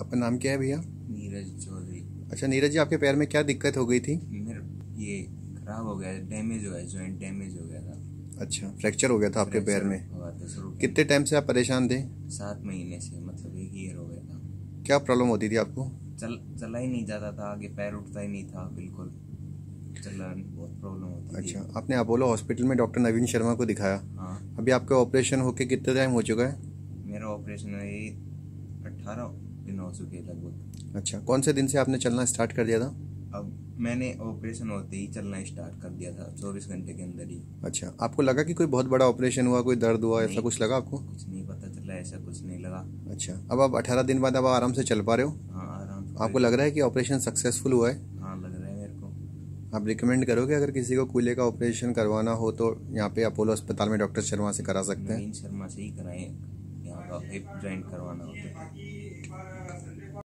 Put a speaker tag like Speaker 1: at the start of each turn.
Speaker 1: आपका नाम क्या है भैया?
Speaker 2: नीरज चौधरी।
Speaker 1: अच्छा नीरज जी, आपके पैर में क्या दिक्कत हो गई थी?
Speaker 2: मेरा ये खराब हो गया, डैमेज हुआ है, जॉइंट डैमेज हो गया था।
Speaker 1: अच्छा, फ्रैक्चर हो गया था आपके पैर में?
Speaker 2: हुआ था शुरू
Speaker 1: कितने टाइम से आप परेशान थे?
Speaker 2: 7 महीने से, मतलब 1 ईयर हो गया था।
Speaker 1: क्या प्रॉब्लम होती थी आपको?
Speaker 2: चला ही नहीं जाता था, आगे पैर उठता ही नहीं था बिल्कुल, चलना बहुत प्रॉब्लम होती थी।
Speaker 1: अच्छा, आपने अपोलो हॉस्पिटल में डॉक्टर नवीन शर्मा को दिखाया?
Speaker 2: हाँ।
Speaker 1: अभी आपका ऑपरेशन होके कितने टाइम हो चुका है?
Speaker 2: मेरा ऑपरेशन ये 18 दिन हो चुके हैं लगभग।
Speaker 1: अच्छा, कौन से दिन से आपने चलना स्टार्ट कर दिया था?
Speaker 2: अब मैंने ऑपरेशन होते ही चलना स्टार्ट कर दिया था, 24 घंटे के अंदर ही।
Speaker 1: अच्छा, आपको लगा कि कोई बहुत बड़ा ऑपरेशन हुआ, कोई दर्द हुआ, ऐसा कुछ लगा आपको?
Speaker 2: कुछ नहीं पता चला, ऐसा कुछ नहीं लगा।
Speaker 1: अच्छा, अब आप 18 दिन बाद अब आराम से चल पा रहे हो?
Speaker 2: हाँ, आराम से।
Speaker 1: आपको लग रहा है कि ऑपरेशन सक्सेसफुल हुआ है?
Speaker 2: हाँ, लग रहा है मेरे को।
Speaker 1: आप रिकमेंड करोगे अगर किसी को कूल्हे का ऑपरेशन करवाना हो तो यहाँ पे अपोलो अस्पताल में डॉक्टर शर्मा से करा सकते हैं?
Speaker 2: नवीन शर्मा से ही कराएं, यहाँ का हिप जॉइंट करवाना होता है।